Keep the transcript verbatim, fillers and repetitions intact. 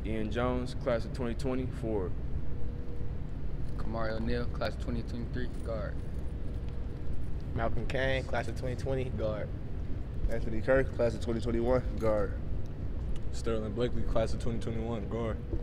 Ian Jones, class of twenty twenty, forward. Kamari O'Neal, class of twenty twenty-three, guard. Malcolm Kane, class of twenty twenty, guard. Anthony Kirk, class of twenty twenty-one, guard. Sterling Blakely, class of twenty twenty-one, guard.